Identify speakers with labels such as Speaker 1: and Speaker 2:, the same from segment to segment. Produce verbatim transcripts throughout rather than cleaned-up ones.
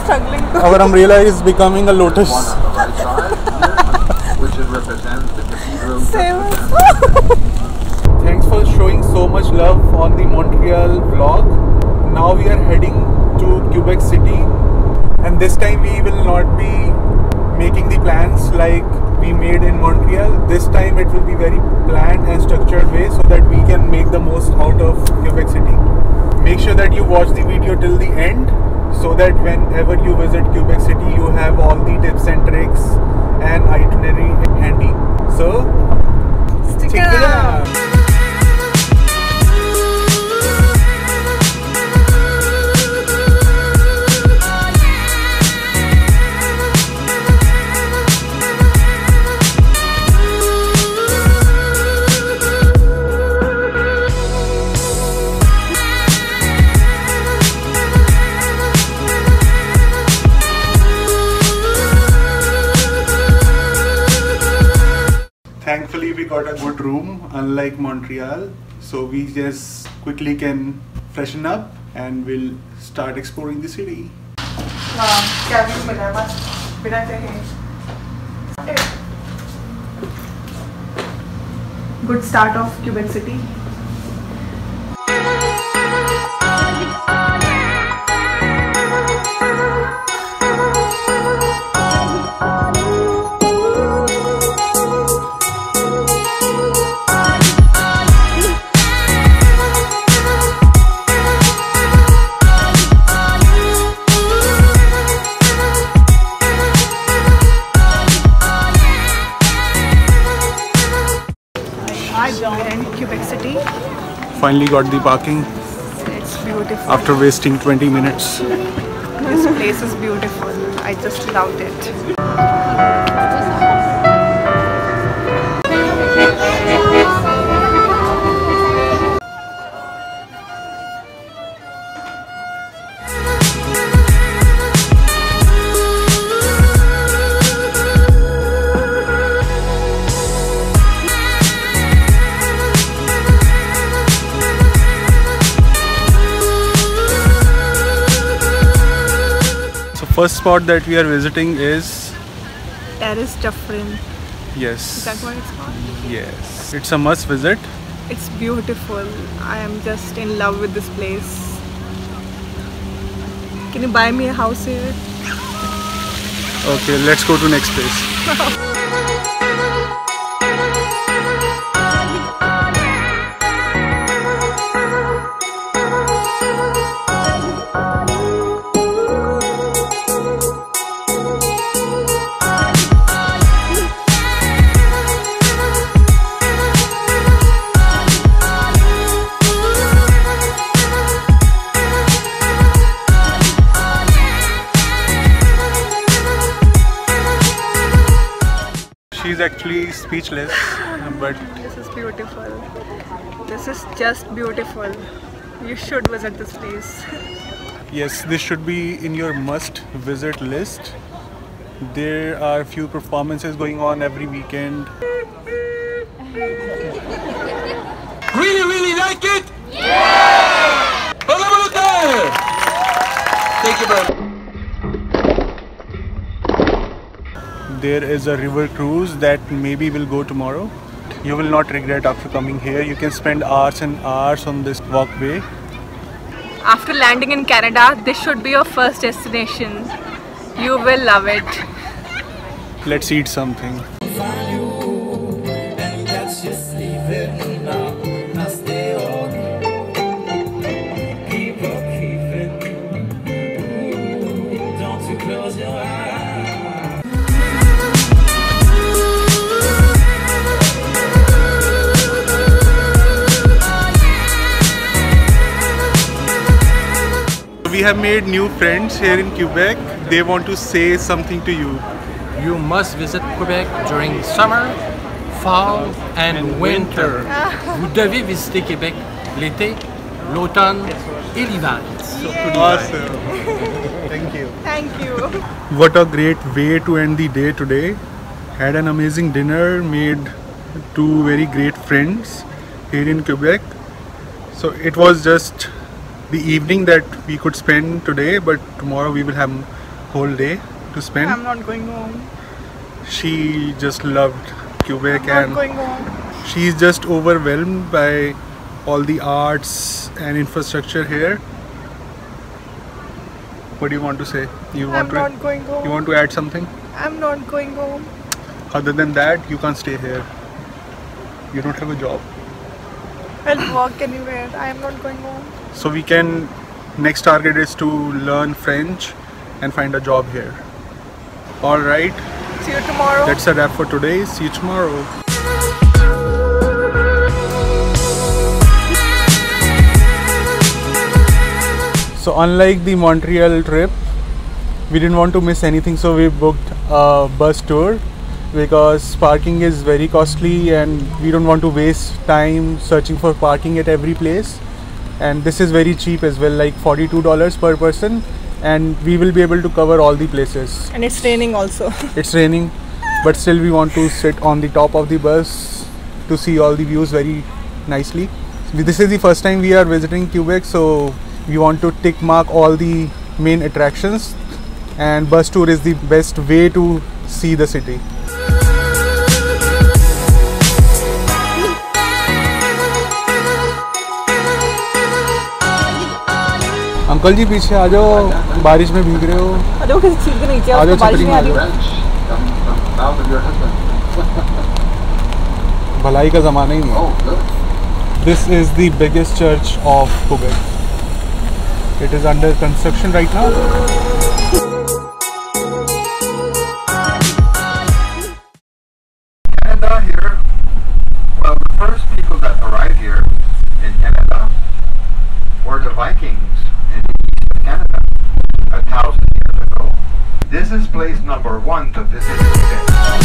Speaker 1: struggling.
Speaker 2: Our umbrella is becoming a lotus.
Speaker 1: Same.
Speaker 2: Thanks for showing so much love on the Montreal vlog. Now we are heading to Quebec City, and this time we will not be making the plans like we made in Montreal. This time it will be very planned and structured way so that we can make the most out of Quebec City. Make sure that you watch the video till the end so that whenever you visit Quebec City you have all the tips and tricks and itinerary handy. So
Speaker 1: Stick around.
Speaker 2: Thankfully we got a good room unlike Montreal, so we just quickly can freshen up and we'll start exploring the city.
Speaker 1: Good start of Quebec City. We're in Quebec City.
Speaker 2: Finally got the parking
Speaker 1: It's beautiful.
Speaker 2: after wasting twenty minutes.
Speaker 1: This place is beautiful. I just loved it.
Speaker 2: First spot that we are visiting is
Speaker 1: Terrace Dufferin.
Speaker 2: yes.
Speaker 1: Is that what it's called?
Speaker 2: Yes. It's a must visit.
Speaker 1: It's beautiful. I am just in love with this place. Can you buy me a house here?
Speaker 2: Okay, let's go to next place. She's actually speechless, but
Speaker 1: This is beautiful. This is just beautiful. You should visit this place.
Speaker 2: yes, this should be in your must visit list. There are few performances going on every weekend.
Speaker 3: Really, really like it? Yeah! Thank you, bro.
Speaker 2: There is a river cruise that maybe will go tomorrow. You will not regret after coming here. You can spend hours and hours on this walkway.
Speaker 1: After landing in Canada, this should be your first destination. You will love it.
Speaker 2: Let's eat something. We have made new friends here in Quebec. They want to say something to you.
Speaker 4: You must visit Quebec during summer, fall and winter. Vous devez visiter Québec l'été, l'automne et l'hiver.
Speaker 2: Awesome. Thank you.
Speaker 1: Thank you.
Speaker 2: What a great way to end the day today. Had an amazing dinner, made two very great friends here in Quebec. So it was just the evening that we could spend today, but tomorrow we will have whole day to spend.
Speaker 1: I'm not going home.
Speaker 2: She just loved Quebec
Speaker 1: I'm not
Speaker 2: and
Speaker 1: going home.
Speaker 2: she's just overwhelmed by all the arts and infrastructure here. What do you want to say? You want
Speaker 1: I'm
Speaker 2: to
Speaker 1: not going home.
Speaker 2: you want to add something?
Speaker 1: I'm not going home.
Speaker 2: Other than that, you can't stay here. You don't have a job.
Speaker 1: I'll walk anywhere. I am not going home.
Speaker 2: So we can, next target is to learn French and find a job here. Alright,
Speaker 1: See you tomorrow.
Speaker 2: that's a wrap for today. See you tomorrow. So unlike the Montreal trip, we didn't want to miss anything, so we booked a bus tour because parking is very costly and we don't want to waste time searching for parking at every place. And this is very cheap as well, like forty-two dollars per person, and we will be able to cover all the places.
Speaker 1: And it's raining also.
Speaker 2: It's raining, but still we want to sit on the top of the bus to see all the views very nicely. This is the first time we are visiting Quebec, so we want to tick mark all the main attractions, and bus tour is the best way to see the city. Uncle ji पीछे आ जाओ, बारिश में भीग रहे हो।
Speaker 1: अरे वो किसी चीज के नीचे
Speaker 2: आ जाओ,
Speaker 1: बारिश में आ रही है।
Speaker 2: भलाई का ज़माना ही नहीं। This is the biggest church of Quebec. It is under construction right now.
Speaker 5: Canada here. Well, the first people that arrived here in Canada were the Vikings in Eastern Canada a thousand years ago. This is place number one to visit today.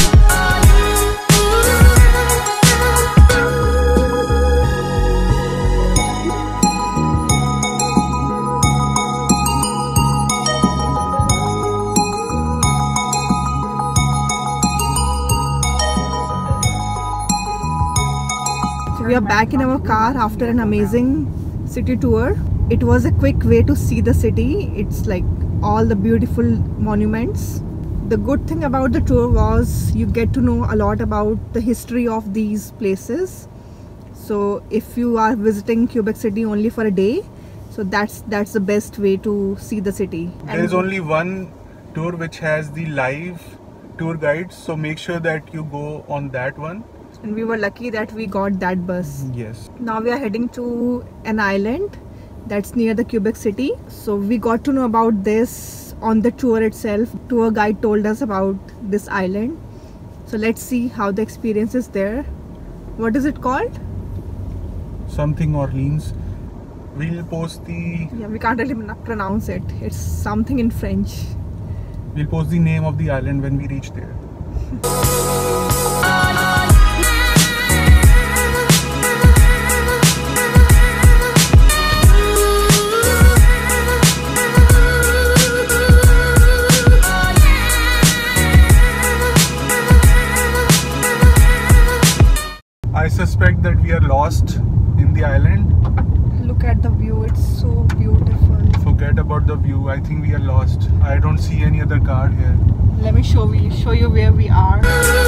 Speaker 1: We are back in our car after an amazing city tour. It was a quick way to see the city. It's like all the beautiful monuments. The good thing about the tour was you get to know a lot about the history of these places. So if you are visiting Quebec City only for a day, so that's that's the best way to see the city.
Speaker 2: There is only one tour which has the live tour guides, so make sure that you go on that one.
Speaker 1: And we were lucky that we got that bus.
Speaker 2: Yes.
Speaker 1: Now we are heading to an island that's near the Quebec City. So we got to know about this on the tour itself. Tour guide told us about this island. So let's see how the experience is there. What is it called?
Speaker 2: Something Orleans. We'll post the
Speaker 1: Yeah, we can't really pronounce it. It's something in French.
Speaker 2: we'll post the name of the island when we reach there. I suspect that we are lost in the island.
Speaker 1: Look at the view, it's so beautiful.
Speaker 2: Forget about the view. I think we are lost. I don't see any other car here.
Speaker 1: Let me show you, show you where we are.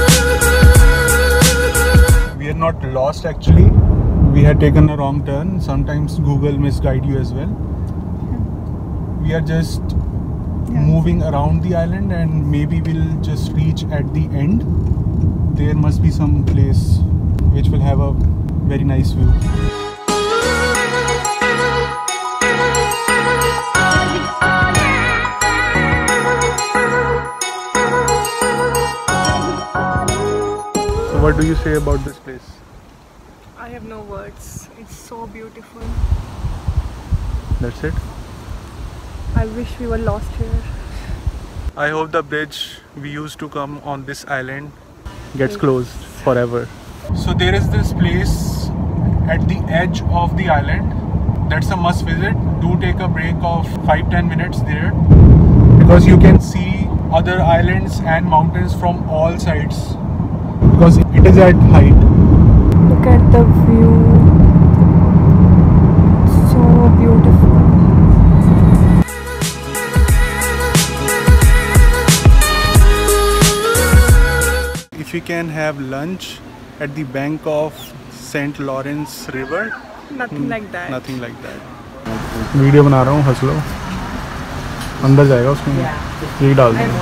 Speaker 2: We are not lost actually. We had taken a wrong turn. Sometimes Google misguide you as well. We are just
Speaker 1: Yeah.
Speaker 2: moving around the island, and maybe we'll just reach at the end. There must be some place which will have a very nice view. So what do you say about this place?
Speaker 1: I have no words. It's so beautiful.
Speaker 2: That's it.
Speaker 1: I wish we were lost here.
Speaker 2: I hope the bridge we used to come on this island gets closed forever. So there is this place at the edge of the island. That's a must visit. Do take a break of five to ten minutes there, because you can see other islands and mountains from all sides, because it is at height.
Speaker 1: Look at the view. It's so beautiful.
Speaker 2: if you can have lunch at the bank of Saint Lawrence River.
Speaker 1: Nothing like that.
Speaker 2: Nothing like that. Video बना रहा हूँ, हंस लो. अंदर जाएगा उसमें. यही डाल दो.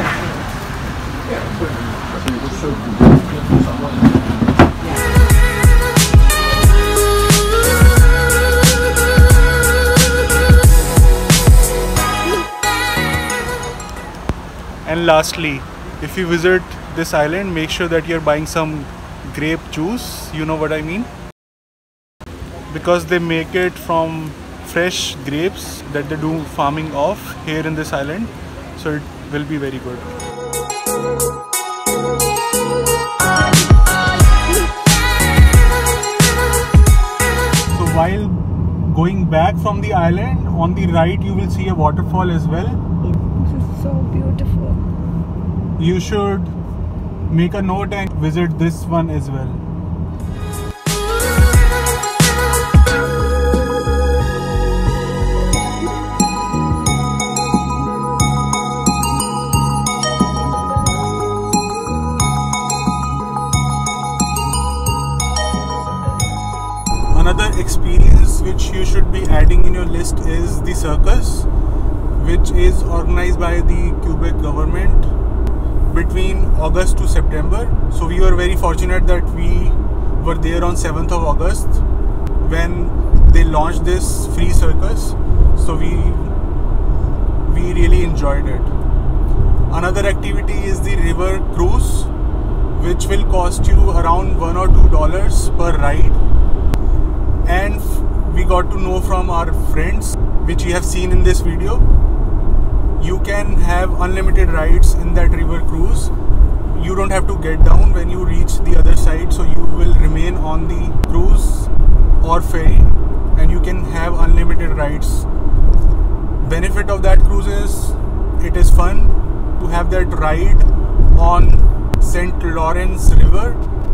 Speaker 2: And lastly, if you visit this island, make sure that you're buying some grape juice. You know what I mean? Because they make it from fresh grapes that they do farming of here in this island. So it will be very good. So while going back from the island, on the right you will see a waterfall as well.
Speaker 1: This is so beautiful.
Speaker 2: You should make a note and visit this one as well. Another experience which you should be adding in your list is the circus, which is organized by the Quebec government between August to September. So we were very fortunate that we were there on seventh of August when they launched this free circus. So we we really enjoyed it. Another activity is the river cruise, which will cost you around one or two dollars per ride. And we got to know from our friends, which you have seen in this video, you can have unlimited rides in that river cruise. You don't have to get down when you reach the other side, so you will remain on the cruise or ferry and you can have unlimited rides. Benefit of that cruise is it is fun to have that ride on Saint Lawrence River,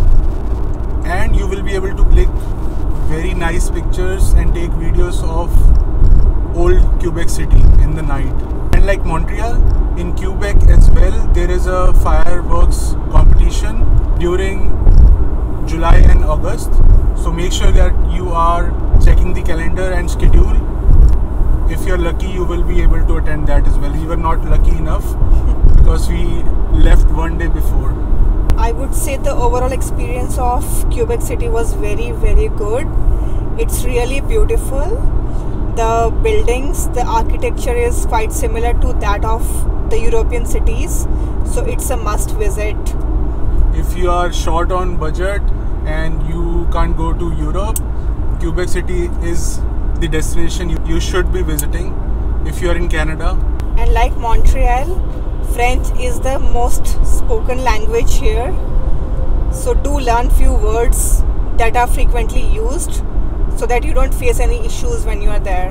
Speaker 2: and you will be able to click very nice pictures and take videos of old Quebec City in the night. And like Montreal, in Quebec as well, there is a fireworks competition during July and August. So make sure that you are checking the calendar and schedule. If you're lucky, you will be able to attend that as well. We were not lucky enough because we left one day before.
Speaker 1: I would say the overall experience of Quebec City was very, very good. It's really beautiful. The buildings, the architecture is quite similar to that of the European cities. So it's a must visit.
Speaker 2: If you are short on budget and you can't go to Europe, Quebec City is the destination you, you should be visiting if you are in Canada.
Speaker 1: And like Montreal, French is the most spoken language here, so do learn few words that are frequently used so that you don't face any issues when you are there.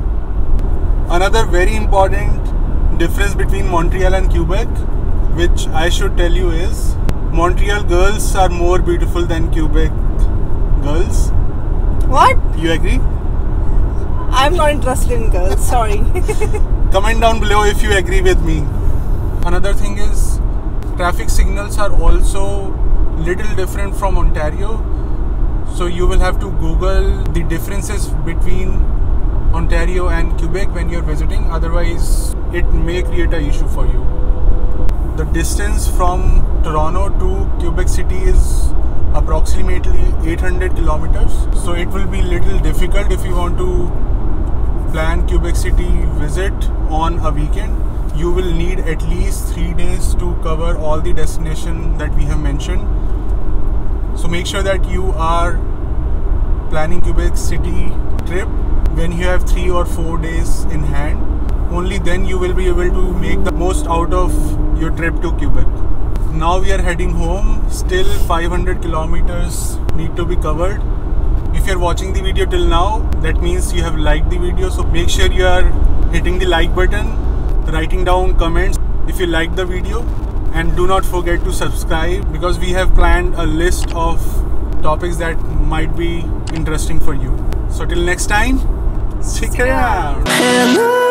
Speaker 2: Another very important difference between Montreal and Quebec, which I should tell you, is Montreal girls are more beautiful than Quebec girls.
Speaker 1: What?
Speaker 2: You agree?
Speaker 1: I'm not interested in girls, sorry.
Speaker 2: Comment down below if you agree with me. Another thing is traffic signals are also little different from Ontario, so you will have to Google the differences between Ontario and Quebec when you're visiting, otherwise it may create an issue for you. The distance from Toronto to Quebec City is approximately eight hundred kilometers, so it will be little difficult if you want to plan Quebec City visit on a weekend. You will need at least three days to cover all the destinations that we have mentioned. So make sure that you are planning Quebec City trip when you have three or four days in hand. Only then you will be able to make the most out of your trip to Quebec. Now we are heading home. Still five hundred kilometers need to be covered. If you are watching the video till now, that means you have liked the video. So make sure you are hitting the like button, writing down comments if you like the video, and do not forget to subscribe because we have planned a list of topics that might be interesting for you. So till next time, stick around.